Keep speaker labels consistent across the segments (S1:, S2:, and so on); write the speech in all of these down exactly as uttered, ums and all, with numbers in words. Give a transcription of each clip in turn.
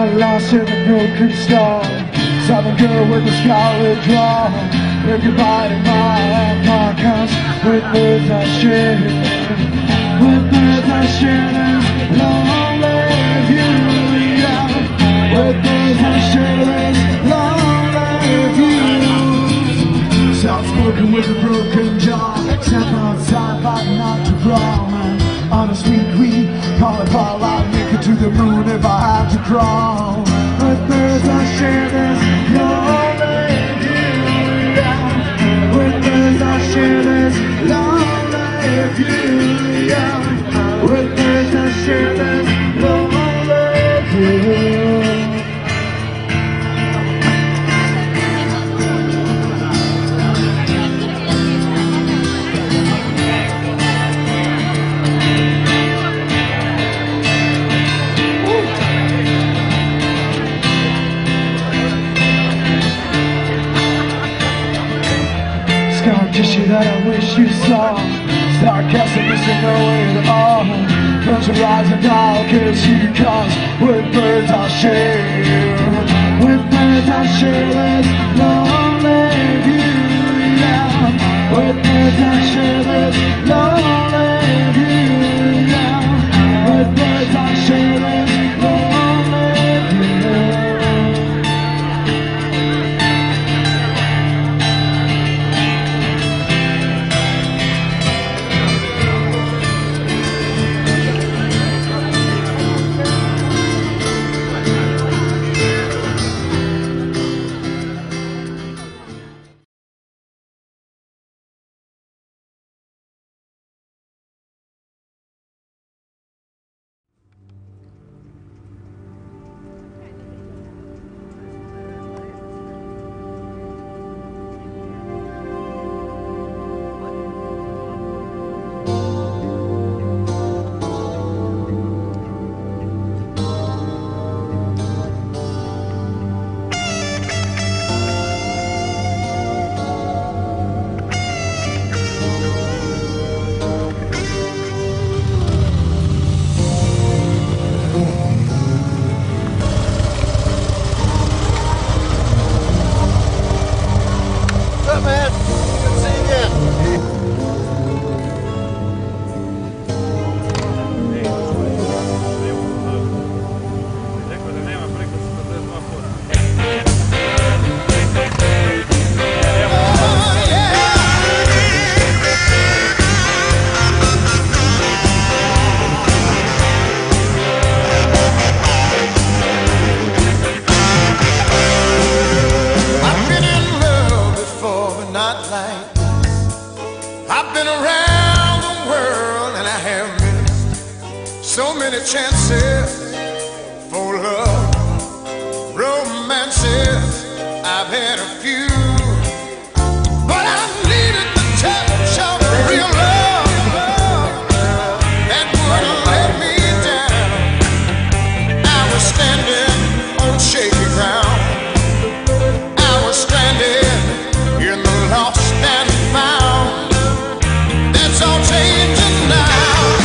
S1: got lost in a broken star. Saw the girl with the scarlet draw. Wave goodbye to my, my house with birds I share. With birds I share, long live you, yeah. With birds I share, long live you. Soft spoken with a broken jaw. Step outside, fighting not to wrong. On a sweet weed, call it fall out, make it to the moon if I have to crawl. With birds I share this long live you, yeah. With birds I share this long live you, yeah. With birds I share this long live you. Scar tissue that I wish you saw. Sarcastic is no way at all. Close your eyes and I'll kiss you, cause with birds I'll share. With birds I'll share this long live you, yeah. With birds I'll share this long live you, yeah. With birds I'll share this long live you.
S2: So many chances for love, romances, I've had a few, but I needed the touch of real love that wouldn't let me down. I was standing on shaky ground, I was stranded in the lost and found. That's all changing now.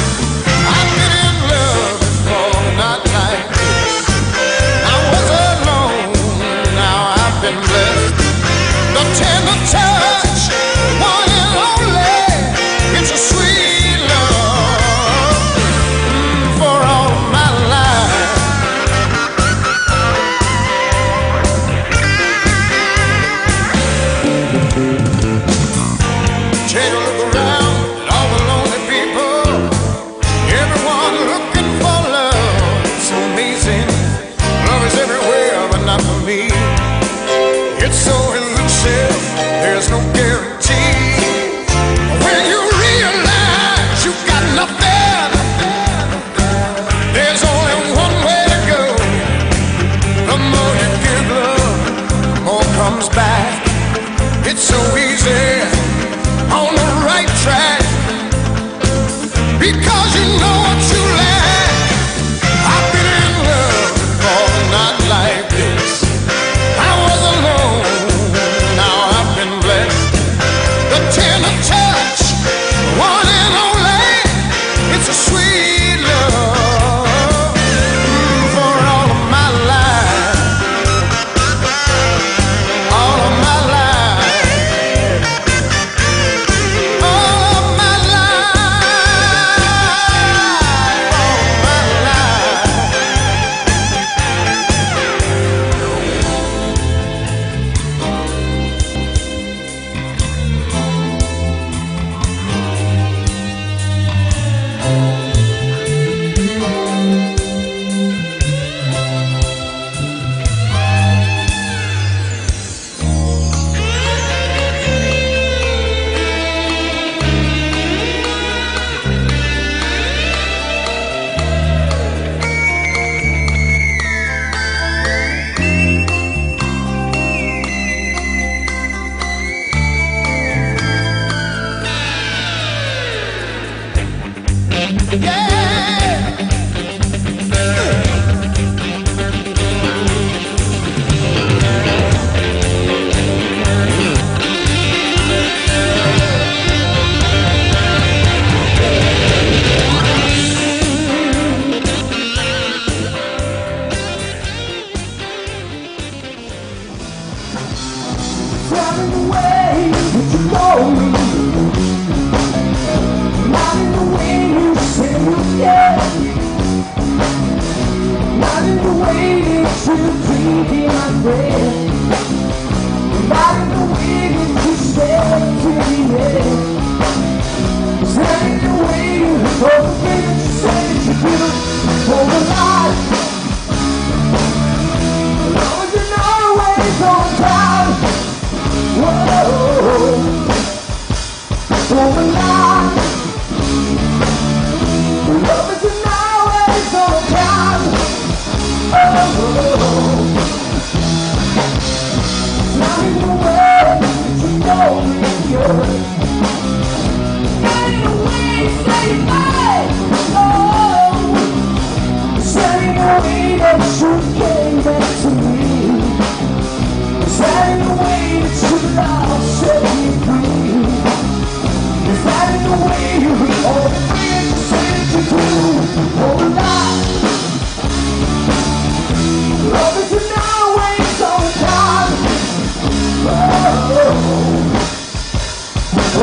S2: Take a look around at all the lonely people, everyone looking for love. It's amazing, love is everywhere, but not for me. It's so elusive, there's no guarantee. When you realize you've got nothing, there's only one way to go. The more you give love, the more comes back. It's so easy, on the right track, because you know what you lack. I've been in love before, not like this. I was alone, now I've been blessed. The tender touch, one and only, it's a sweet love for all of my life.
S1: Running away, but you know me. Not in the way you say you care. Not in the way that you drink in my breath. Not in the way that you stare to the end. Not in the way you hold me that you say that you do for the life. Long as you're not always on time. Whoa, for the life. Love is an always on time. Oh, not in the way that you know me good. Not in the way you say it right. Oh, not in the way that you came back to me. Is that in the way that you love set me free? Is that in the way you all the things you said you do? Oh, life. Love is an always on time. Oh,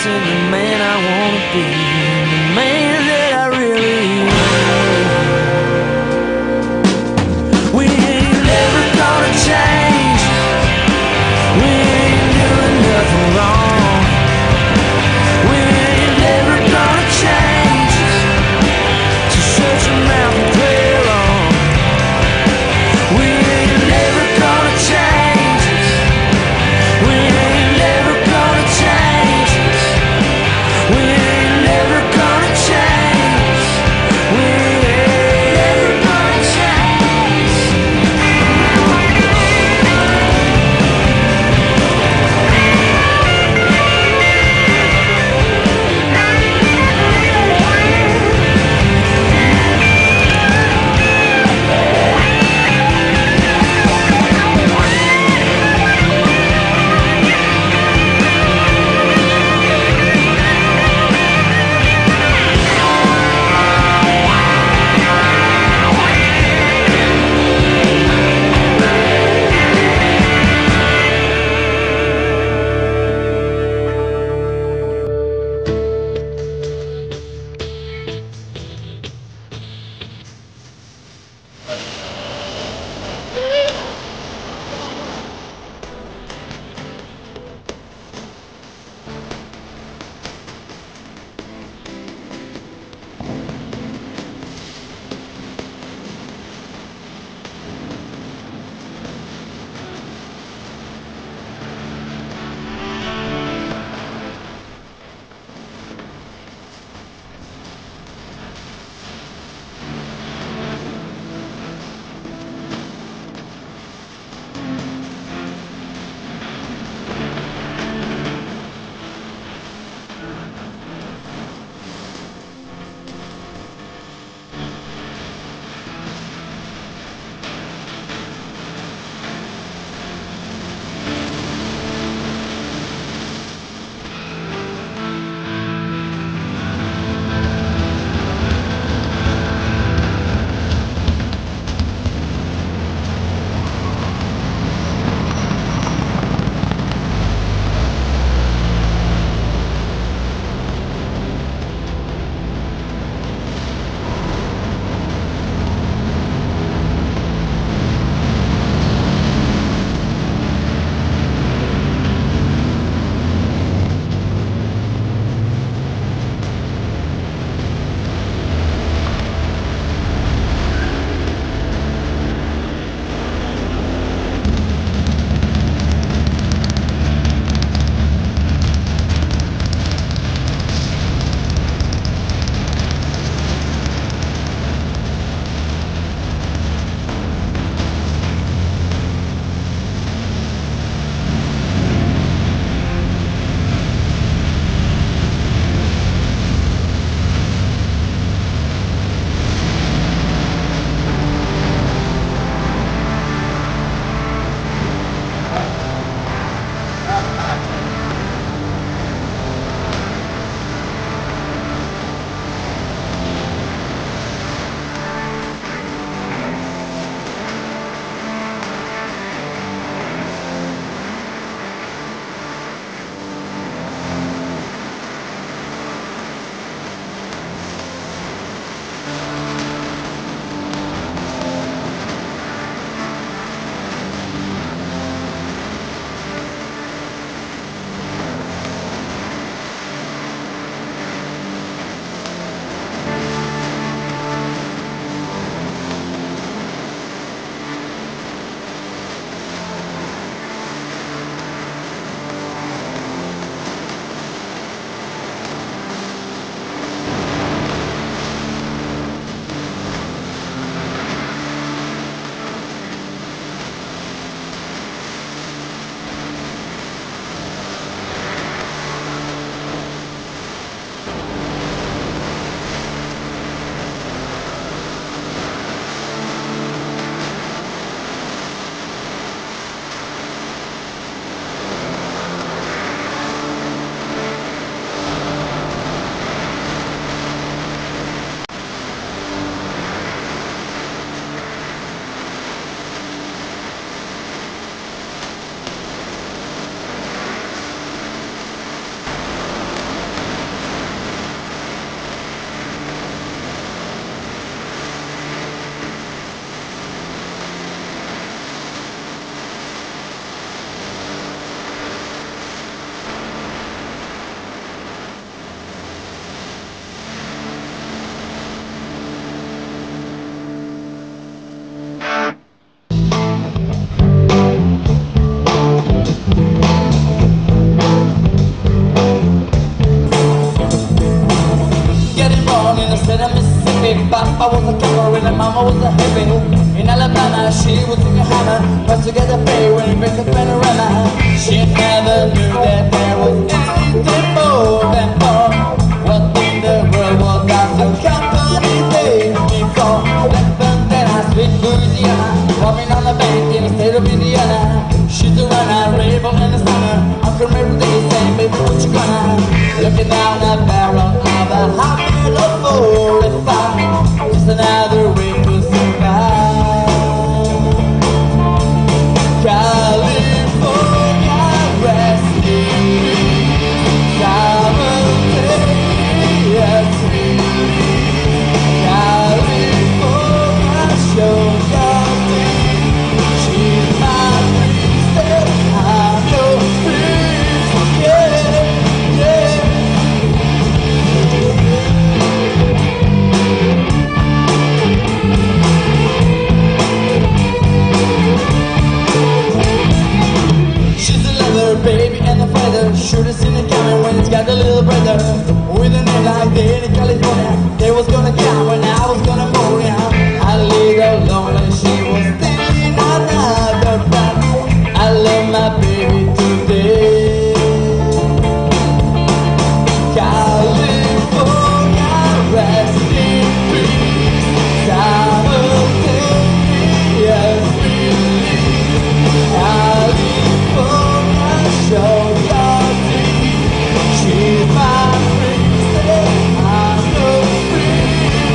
S3: missing the man I wanna be, the man that I really am. We ain't never gonna change. We ain't doing nothing wrong. We ain't never gonna change. So shut your mouth and play along. We ain't never gonna change. We ain't never gonna change. We ain't never gonna change. was a hippie. In Alabama, she was in a hammer. Pressed together pay when it makes a panorama. She never knew that there was anything more than four. What in the world was that the company paid me for? Left and then I sweet Louisiana, walking on the bank in the state of Indiana. She's a runner, rebel in the summer. Uncle every day saying, baby, what you gonna? Looking down the barrel of a hot metal forty-five. Just another way to survive. California rescue, simultaneously. California shows your thing. She's my princess, I'm your prince. Yeah, yeah. She's a lover, baby, and a fighter. Should've seen it coming when it's got a little brother. With a name like that in California, they was gonna come when I was gonna move ya. I laid alone and she was thinking another part. I love my baby today. California, rest in peace. Simultaneous release. California, show your teeth. She's my princess, I'm your prince.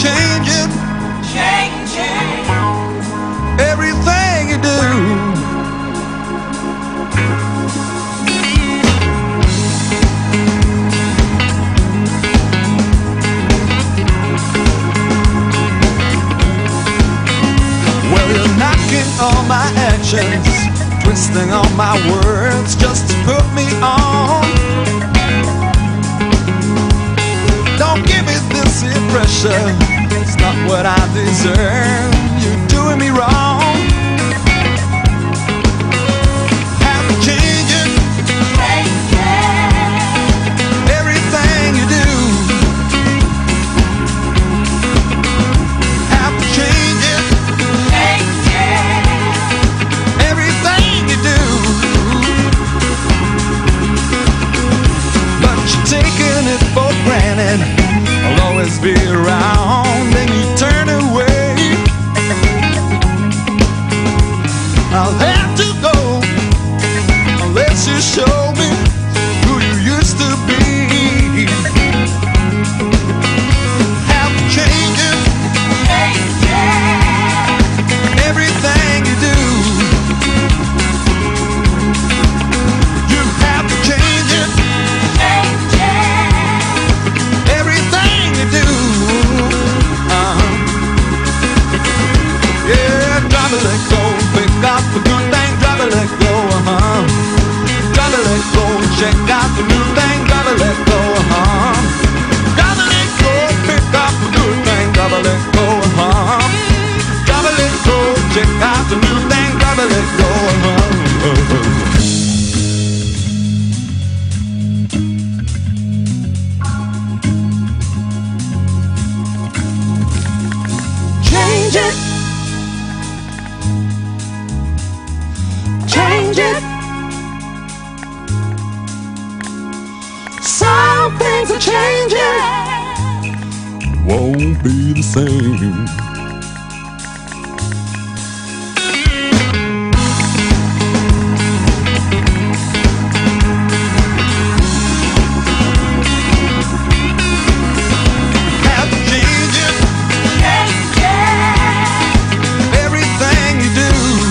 S2: change it.
S3: Change it.
S2: Everything you do. Well, you're knocking on my actions, twisting on my words just to put me on. Don't give me this impression, it's not what I deserve. You're doing me wrong. Have to change it.
S3: Change it.
S2: Everything you do. Have to change it.
S3: Change it.
S2: Everything you do. But you're taking it for granted. I'll always be around, and you turn away. I'll have to go unless you show me who you used to be. Have to change it.
S3: Change it.
S2: Everything you do. You have to change it.
S3: Change it.
S2: Everything you do. Uh-huh. Yeah, drop it, let go. Pick up the good thing, drop it, let go. Uh-huh. Drop it, let go. Check out the new thing, drop it, let go. Uh-huh. Drop it, let go. Pick up the good thing, drop it, let go. Uh-huh. Drop it, let go. Check out the new thing, drop it, let go. Uh-huh.
S3: Change it. Change it. Some things are changing.
S2: Won't be the same. Have to change it.
S3: Change it.
S2: Everything you do.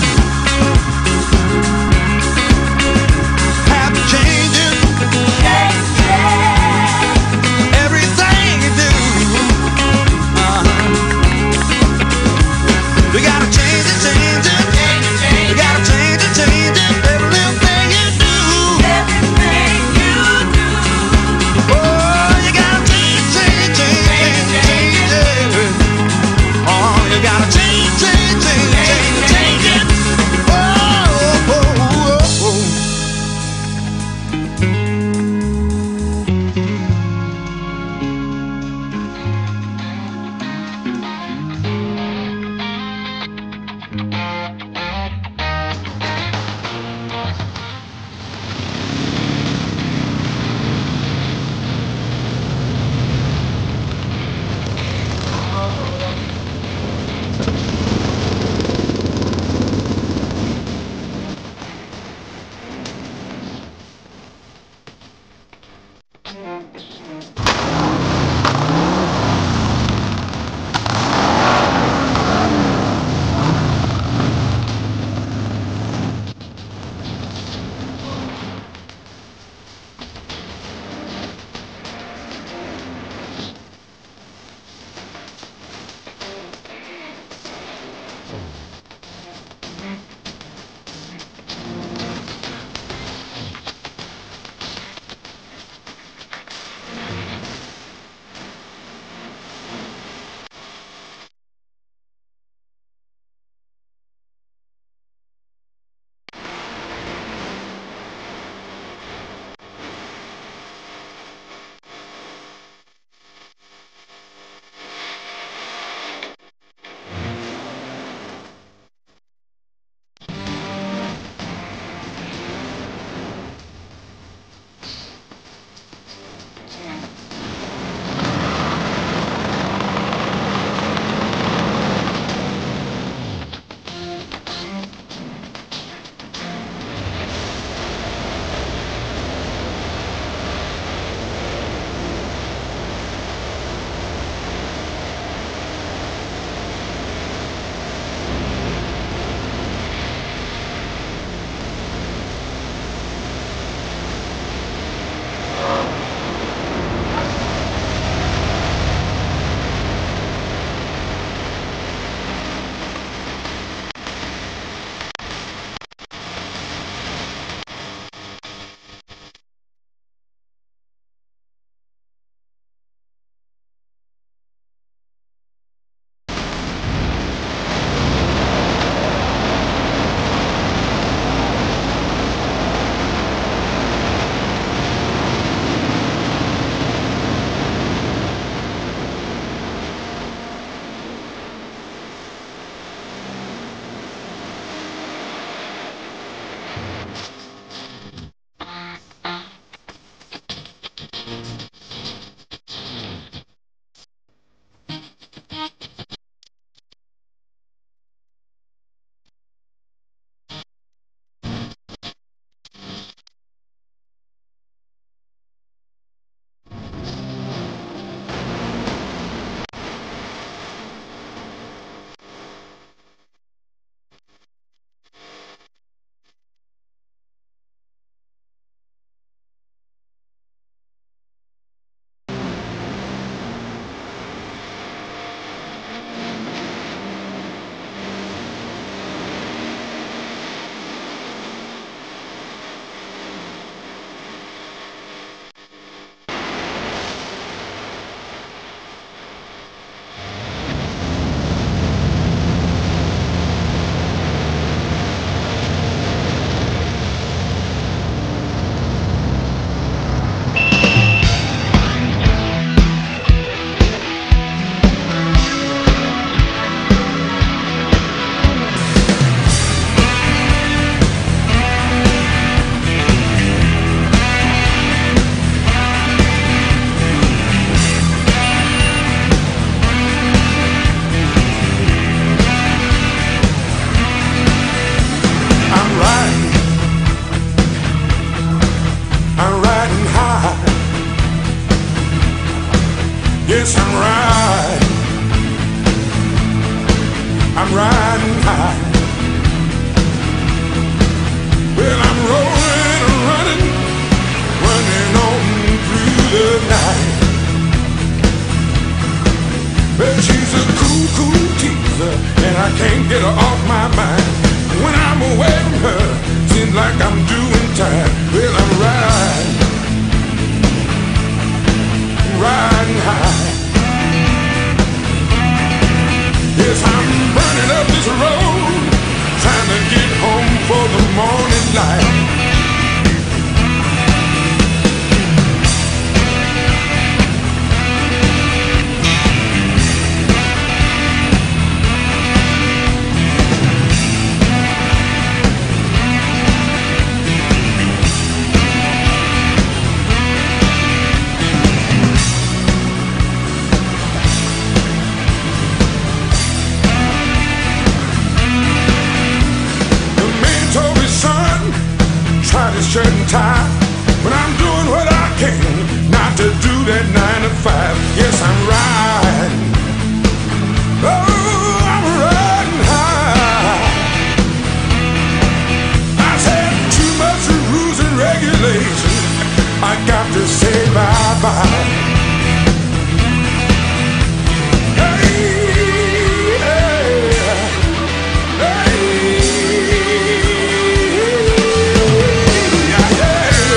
S2: Have to change it.
S3: Change it.
S2: Everything you do. Uh-huh. shirt and tie when I'm doing what I can not to do that nine to five. Yes, I'm riding. Oh, I'm riding high. I said too much rules and regulations. I got to say bye-bye. Yeah.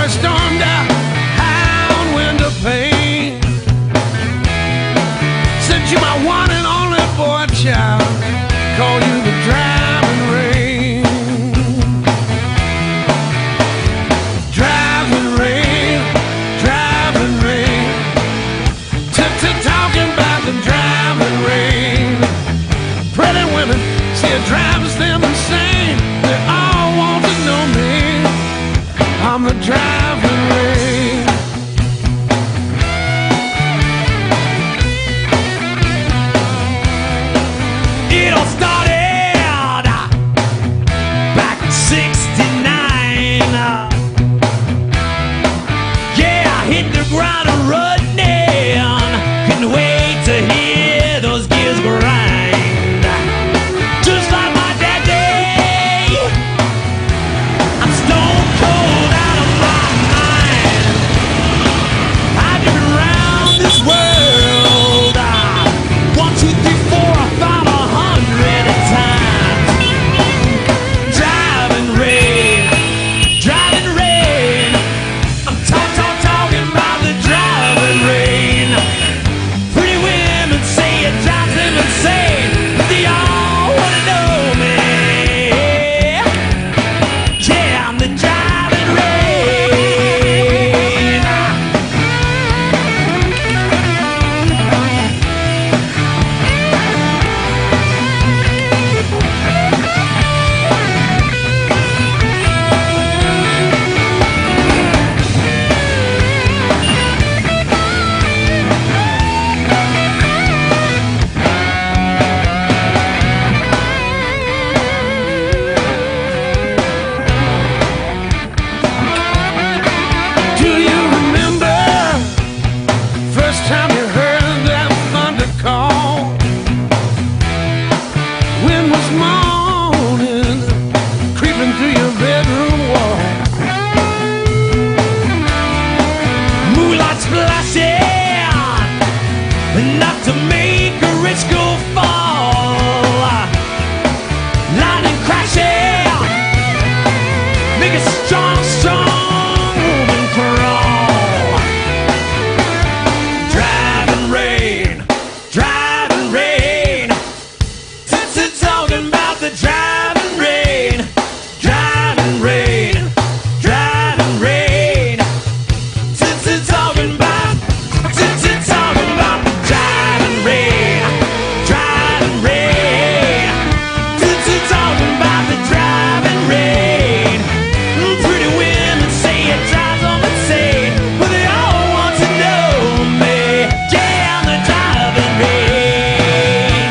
S2: boy stormed out, howling window pane. Said you my one and only boy child, call you the driving rain. Driving rain, driving rain. Talking about the driving rain. Pretty women, see it drives them insane. They all want to know me. I'm the driving rain. It all started back in sixty-nine. Yeah, I hit the ground and running. Couldn't wait to hear those gears grind. Just like my daddy, I'm stone cold out of my mind. I've driven around this world one, two, three, four, five, a hundred times. Driving rain, driving rain. I'm talk, talk, talking about the driving rain. Pretty women say it drives them insane, but they all wanna know me. Yeah, I'm the driving rain. Do you remember first time you heard that thunder call? Wind was moaning, creeping through your bedroom wall. Moonlight splashing, enough to make a rich go fall. Lightning crashing, make a strong, strong woman crawl. Driving rain, driving rain. Since talking about the driving rain, driving rain, driving rain. Since talking about, since talking about the driving rain, driving rain. Since talking about the driving rain. Pretty women say it drives them insane, but they all want to know me. Yeah, I'm the driving rain.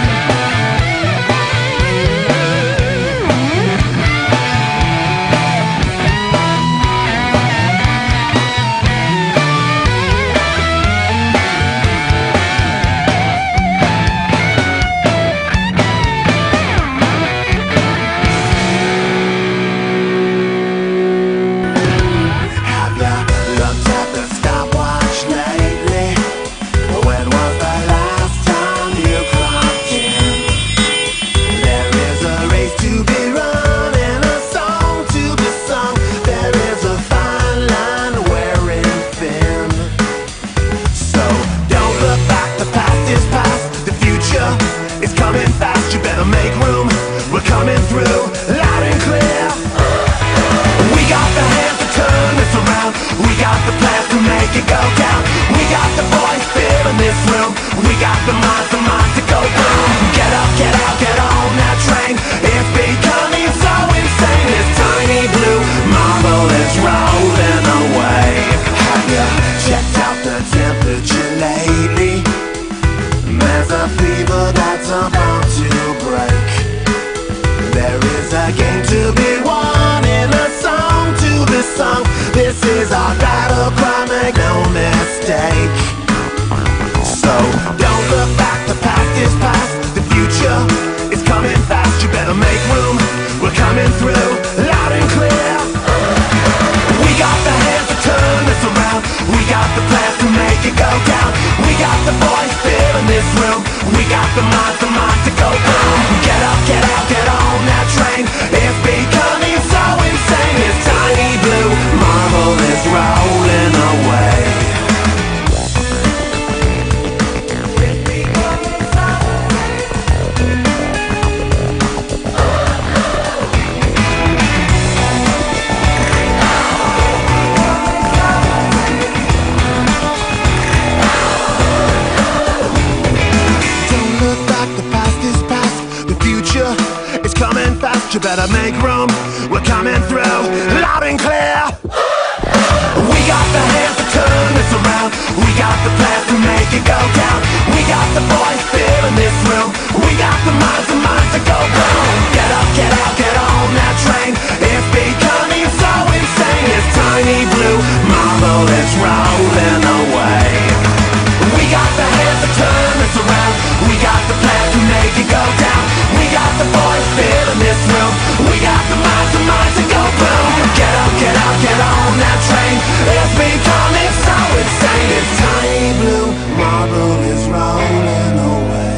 S4: Have you looked at the stopwatch lately? When was the last time you clocked in? There is a race to be run and a song to be sung. There is a fine line wearing thin. So don't look back, the past is past. The future is coming fast. You better make room, we're coming through loud and clear. We got the hands to turn this around. We got the plans to make it go down. We got the boys filling this room. We got the minds, the minds to go boom. Get up, get out, get on that train. It's becoming so insane. This tiny blue marble is rolling away. Have you checked out the temperature lately? There's a fever that's about to break. There is a game to be won and a song to be sung. This is our battle cry, make no mistake. So don't look back, the past is past. The future is coming fast. You better make room, we're coming through loud and clear. We got the hands to turn this around. We got the plans to make it go down. We got the boys filling this room. We got the minds, the minds to go boom. Get up, get out, get on that train. It's becoming so insane. It's time tiny blue marble is rolling away.
S2: You better make room, we're coming through loud and clear.
S4: We got the hands to turn this around, we got the plans to make it go down. We got the boys filling this room, we got the minds and minds to go boom. Get up, get out, get on that train, it's becoming so insane. This tiny blue marble is rolling away. We got the hands to turn this around, we got the plans to make it go down. We got the boys filling this room, we got the minds and minds to go boom. Get up, get out, get on that train, it's becoming so insane. This tiny blue marble is rolling away.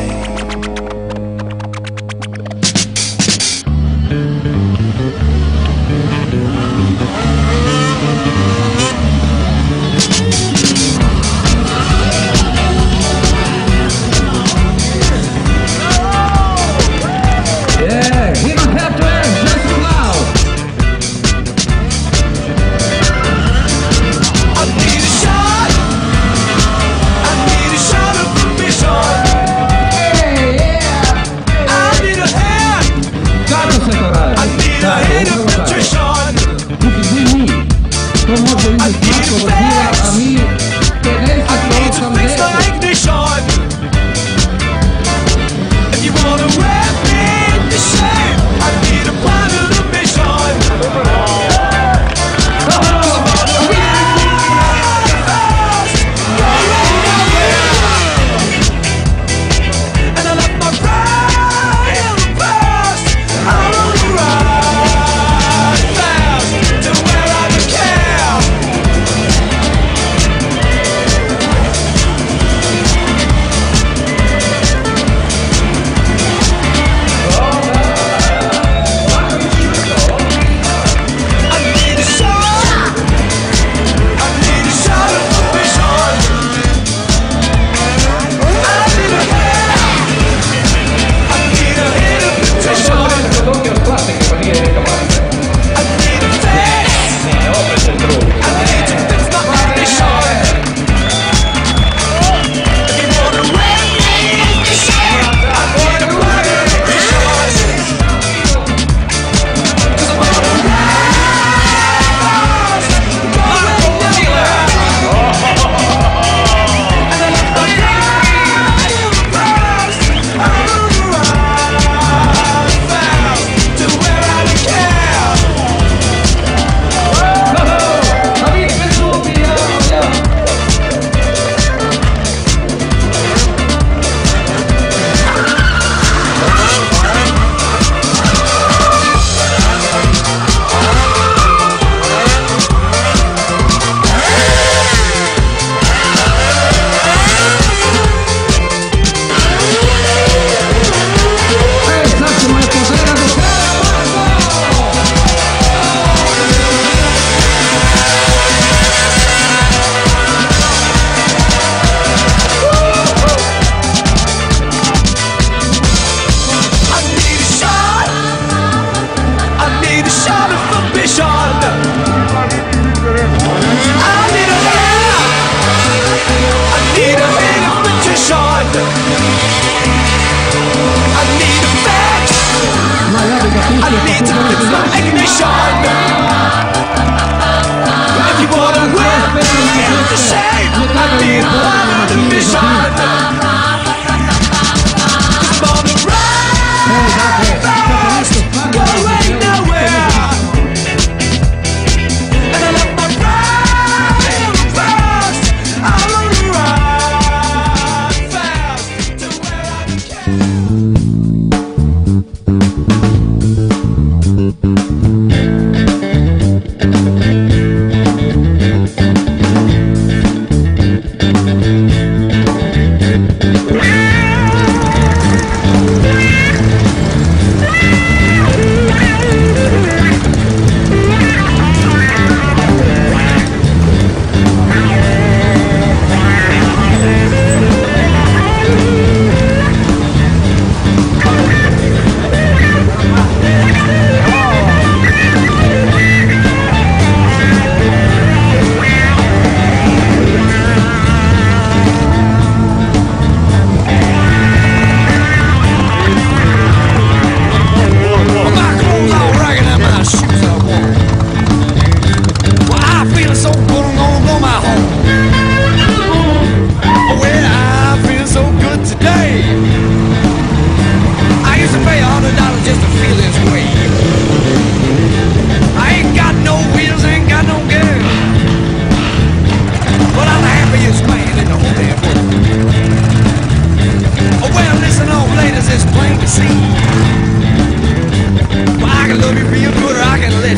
S4: Thank you.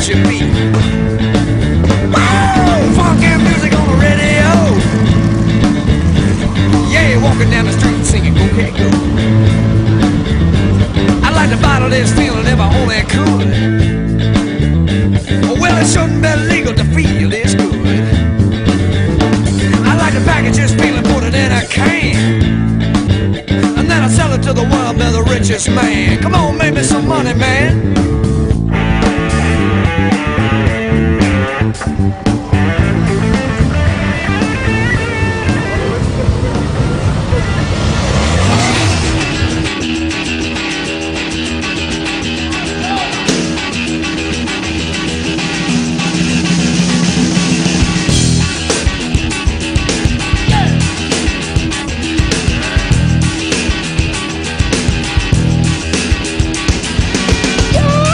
S5: should be. Woo! Funky music on the radio. Yeah, walking down the street singing go cat go. I'd like to bottle this feeling if I only could. Well, it shouldn't be legal to feel this good. I'd like to package this feeling, put it in a can, and then I sell it to the world, be the richest man. Come on, make me some money, man.
S3: Yeah.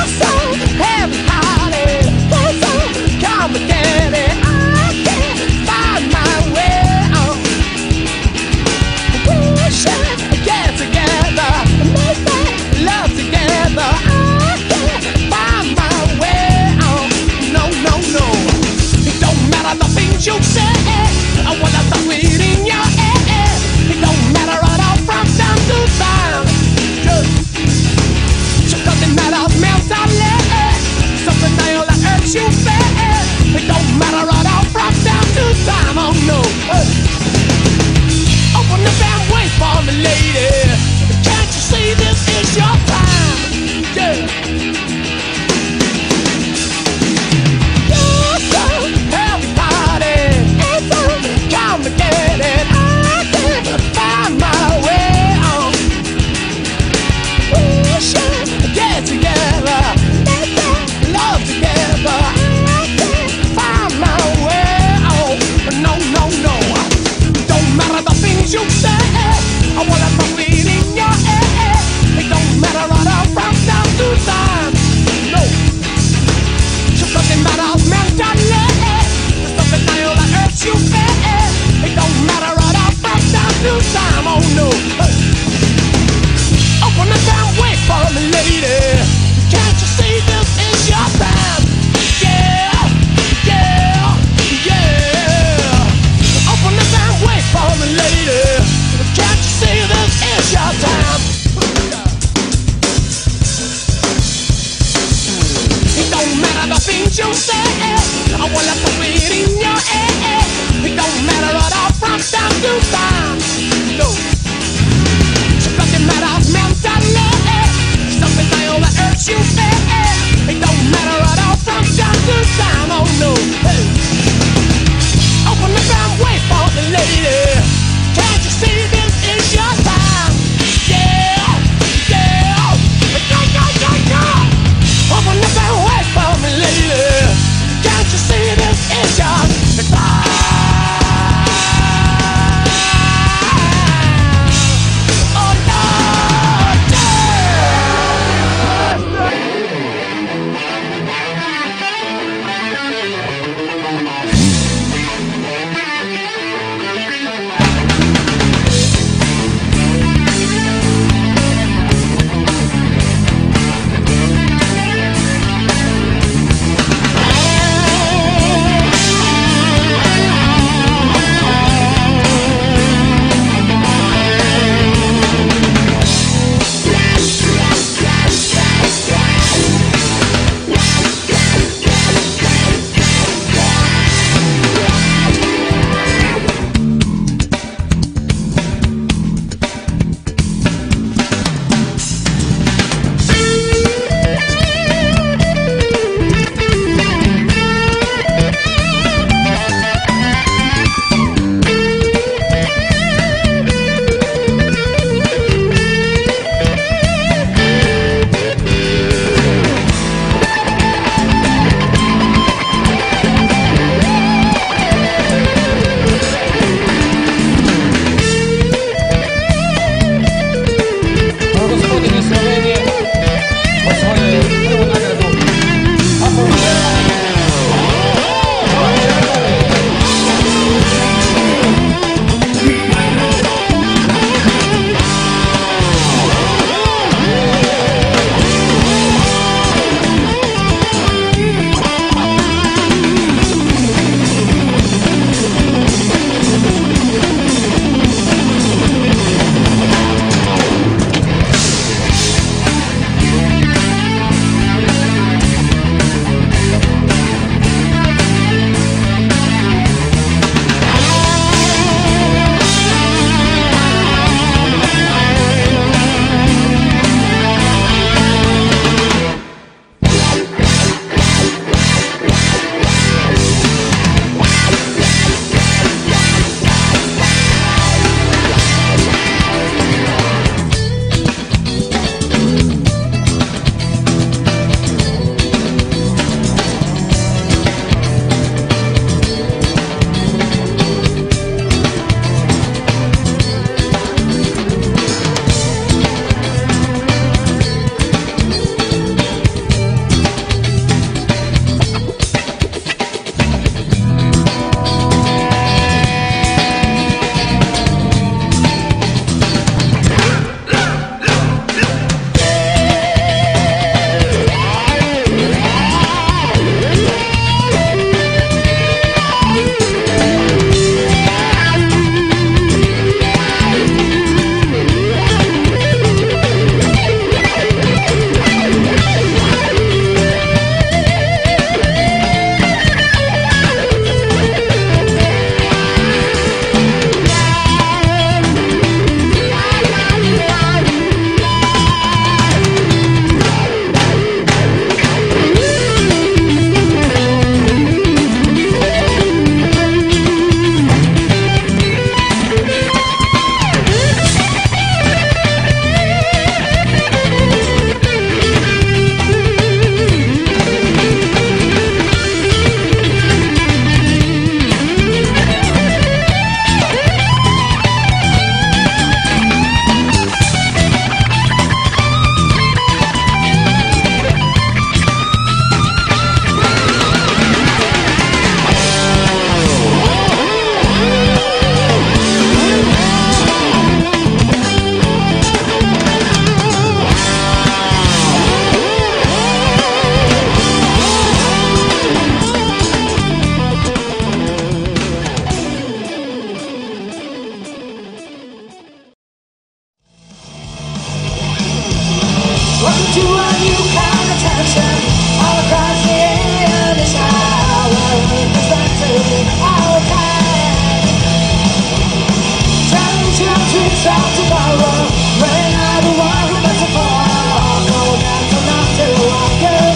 S3: start tomorrow. When I the one who makes a fall, go down to not to walk it.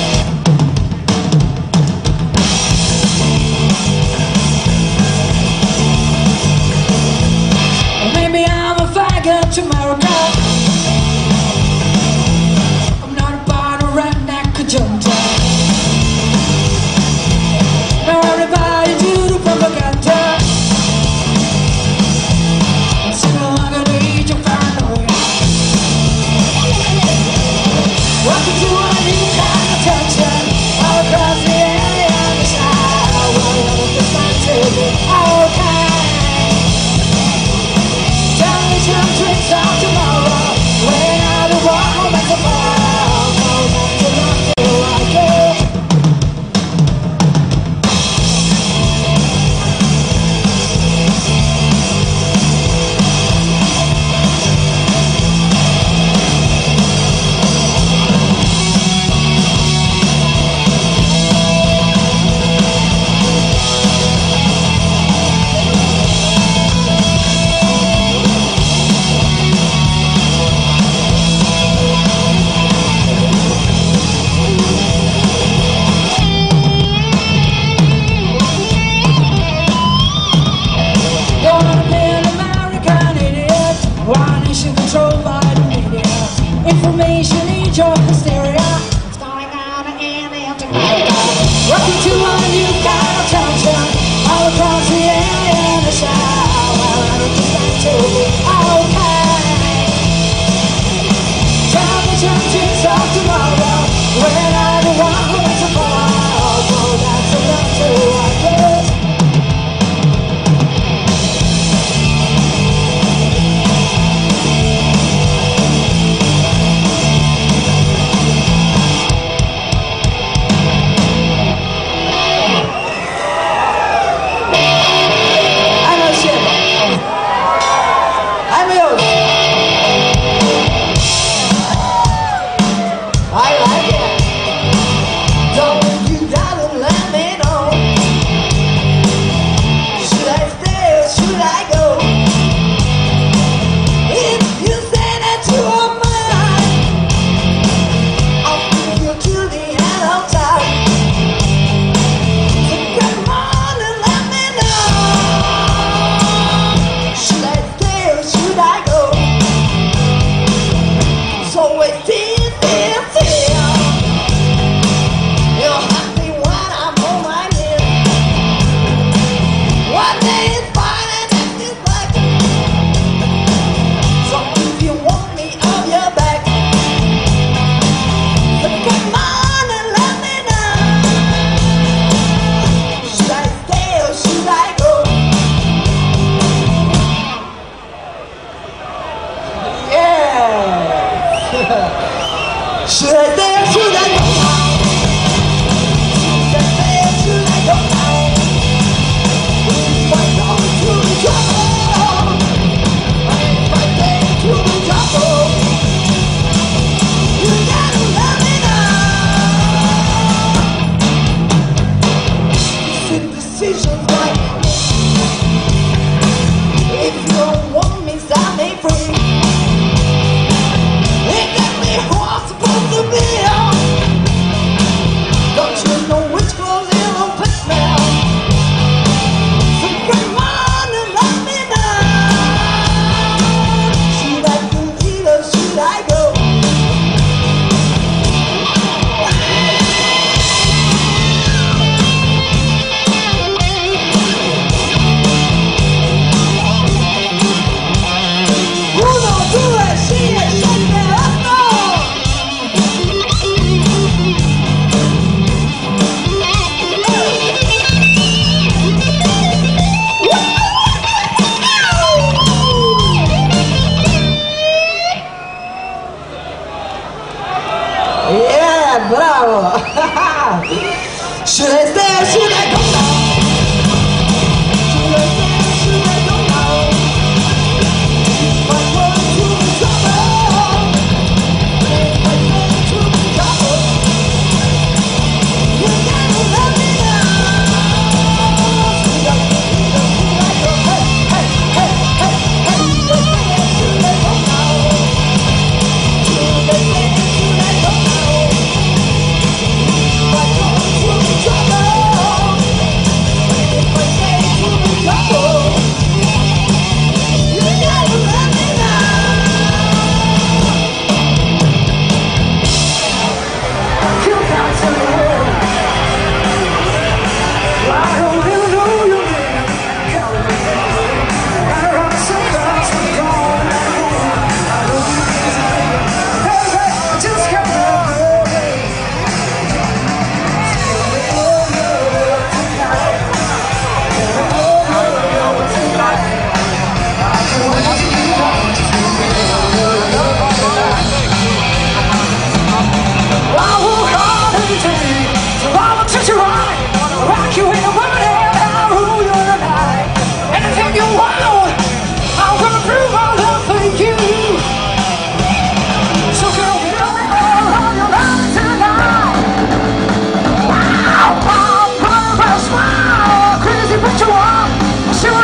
S3: Maybe I'm a faggot tomorrow. I'm not about a redneck conjunta. Now everybody do the propaganda. I'm singing along to each of paranoia. Welcome to a new kind of tension. All across the area and the sky. Well, I'm just trying to be okay. Tell me some tricks out tomorrow. When I the one who makes a fall, go back to not to like it. Controlled by the media. Information age of hysteria. It's going on in the afternoon. Welcome to a new kind of tension. All across the area and the sky. Well, I don't just like to be okay. Tell me some things of tomorrow. When I the one who makes a fall, go down to love to like it.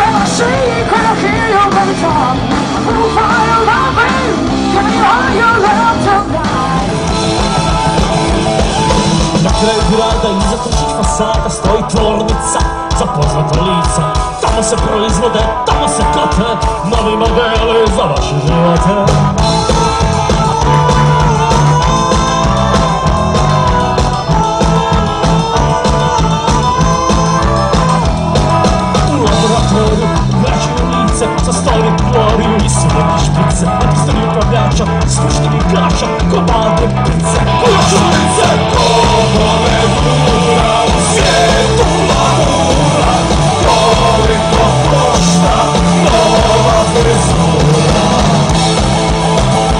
S1: never see, can I hear you every time? Who find you love me? Can you hold your love tonight?
S6: Na kraju grada iza trećih fasada stoji tvornica za poznata lica. Tamo se proizvode, tamo se kote novi modeli za vaše živote. Računice sa stoli gloriju i suveti špice, epistoli upravljača, slušnih igrača, globalne pice. Računice, komove gura u svijetu mahura, koliko košta nova frizura.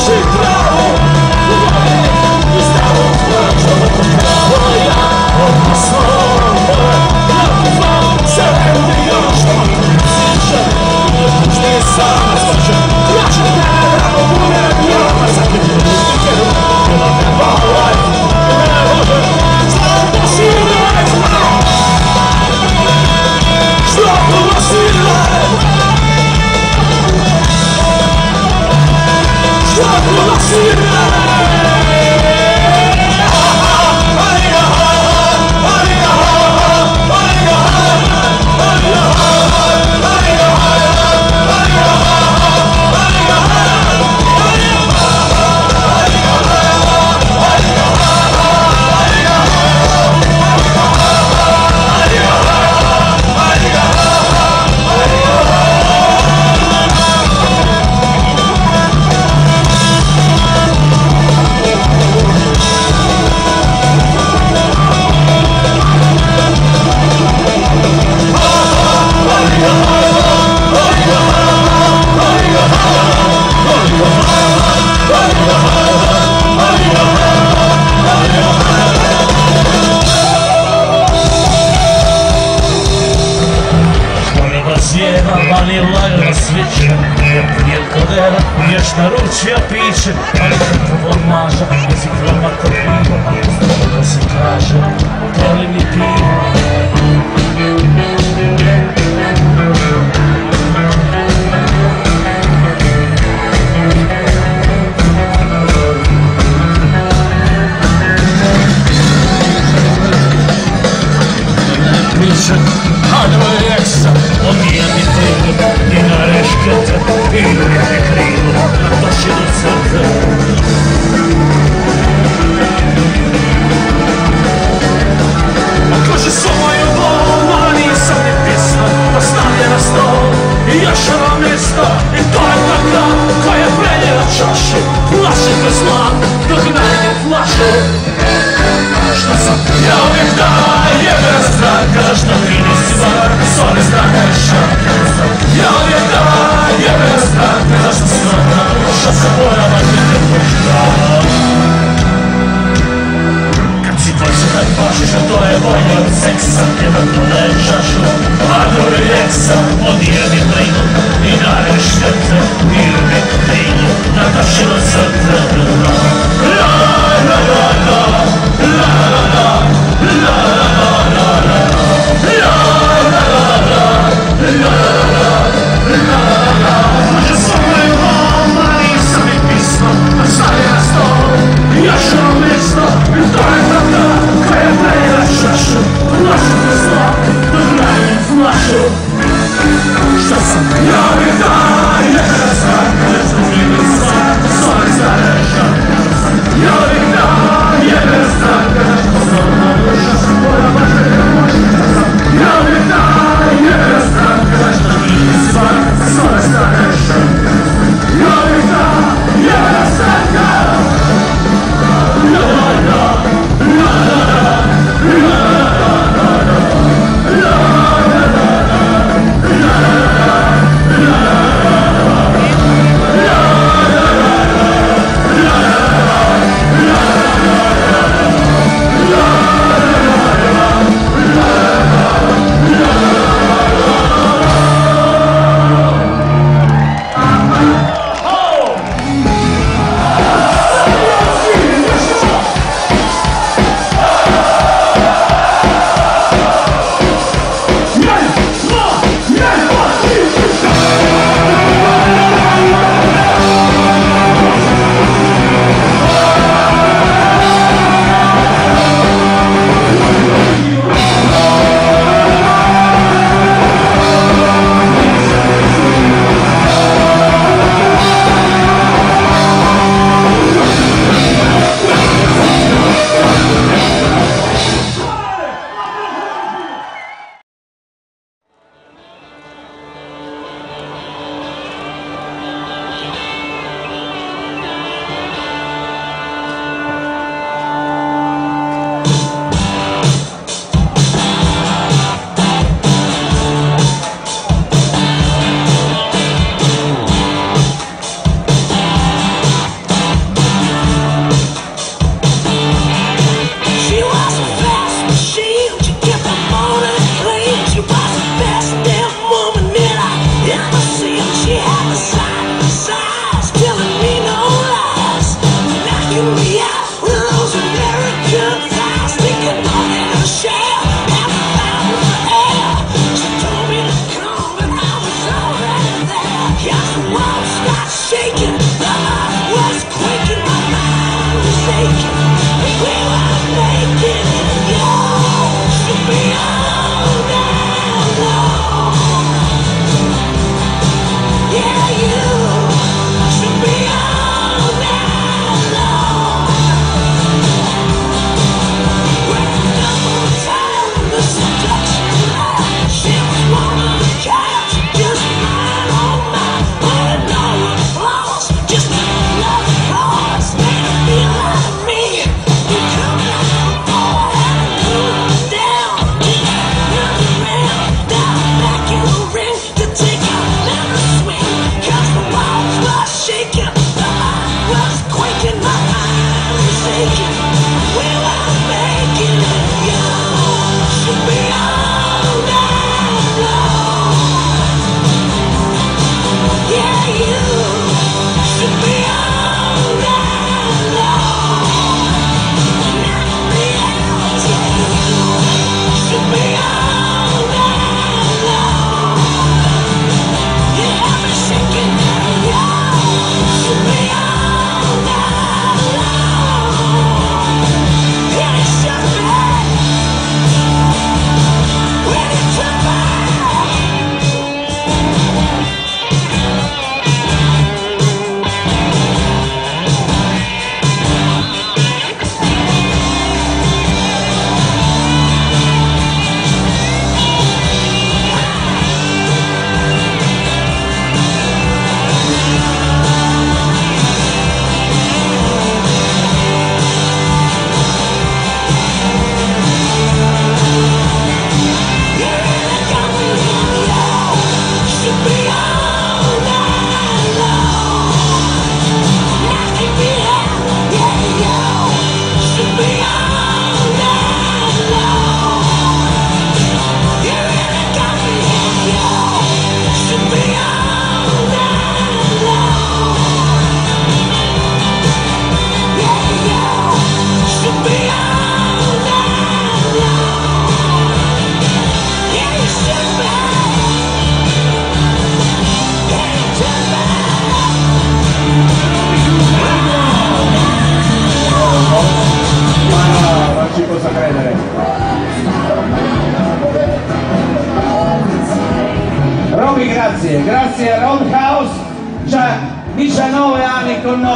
S6: Vanila sviće, prijel kodera, vješna ručija piće, ali prvo maža, jezik vama to pivo, ako se kaže, toli mi pivo. Hajde Eksa, odbija mi krilu, i na reškete, i uvijek je krilu, na tošinu crte. A kaže sova je obloma, nisam ni pisma, pa stavlja na stol, i još ona mjesta, i to je taka, koja je preljena čaše, plaše bez zlan, dok najde flaše. Što sam ja uvijek da jebe stranka, što ti nisi bar, soli stranka i šaka. Ja uvijek da jebe stranka, što stranka, što se pojava nije pošta. Kad si tvoj se tak pašiš, a to je bolje od seksa, jedan to daje čašu, a drugi eksa, odijedi plinu i nareš štete, i uvijek plinu, na tašinu srte. La, la, la, la, la, la, la, la, la, la, la, la, la, la, la, la, la, la,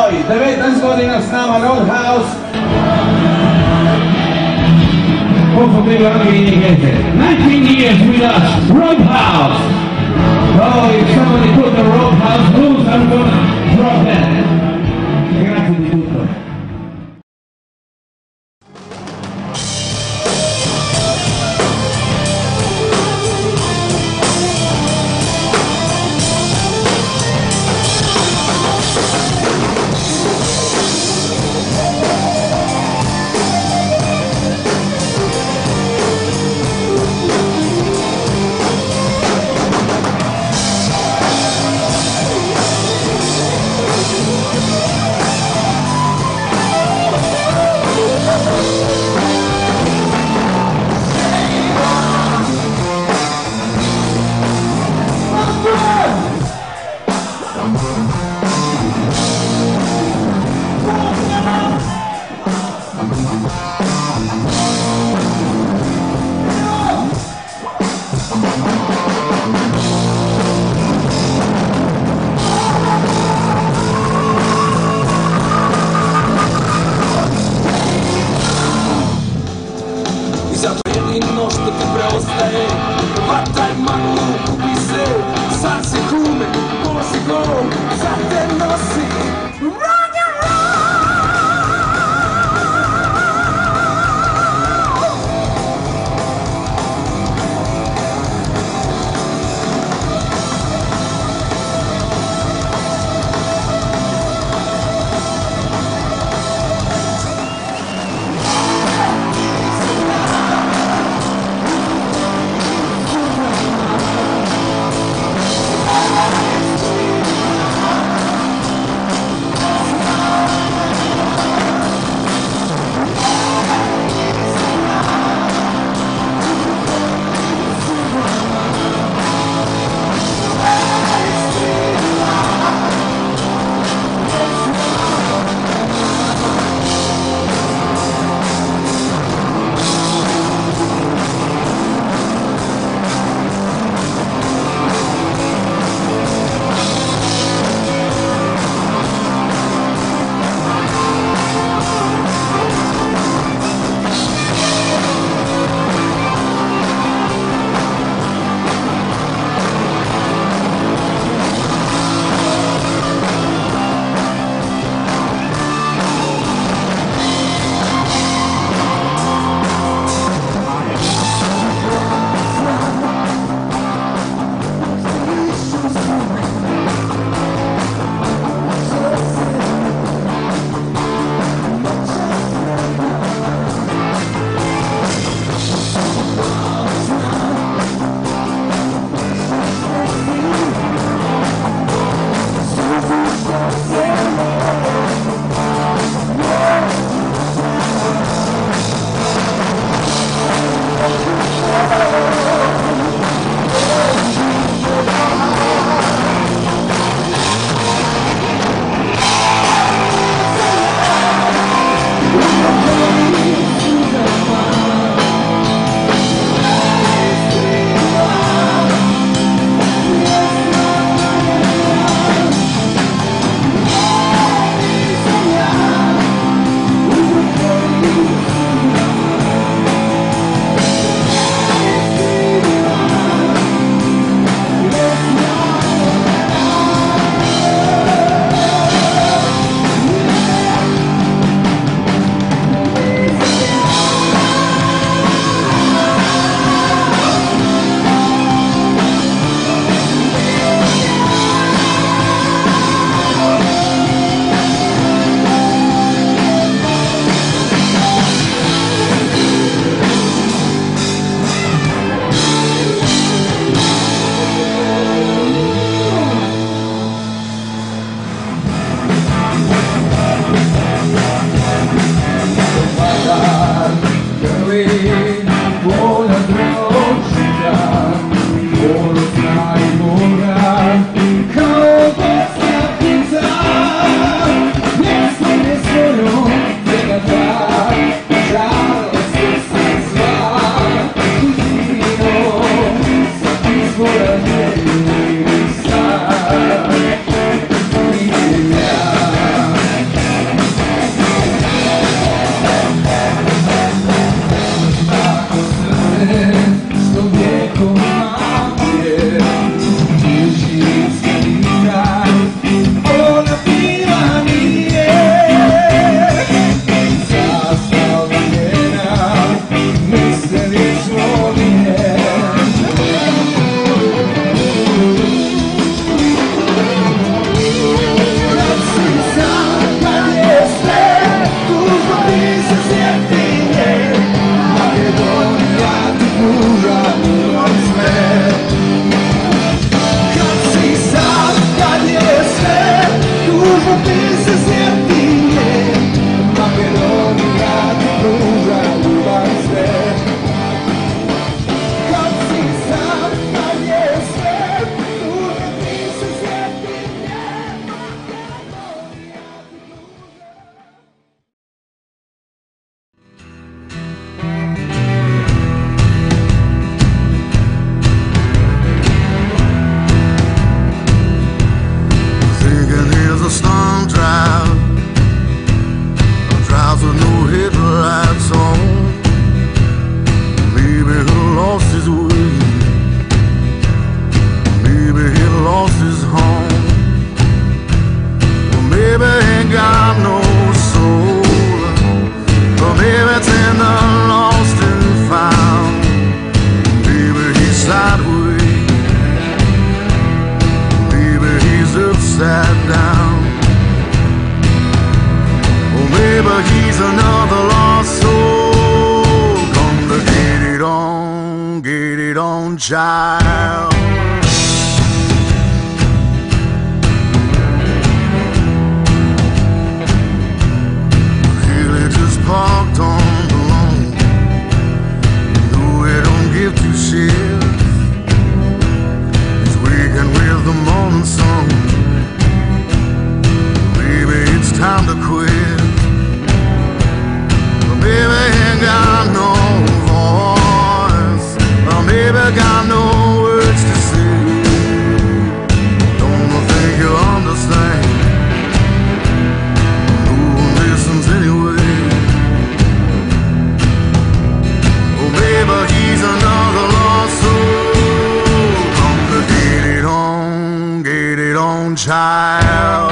S7: Poi, dove Danzolina stava Roadhouse. Confondevo anche in inglese. nineteen years with us, Roadhouse. Oh, if somebody put the Roadhouse blues, I'm gonna drop that. Grazie di tutto.
S4: We'll be right back.
S2: he's another lost soul. Come to get it on, get it on, child. Really just parked on the lawn. No, we don't give two shits. He's waking with the morning sun. Baby, it's time to quit. Baby, ain't got no voice. Baby, got no words to say. Don't think you understand. No one listens anyway. Oh, baby, he's another lost soul. Come to get it on, get it on, child.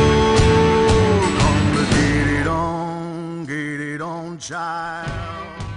S2: Child.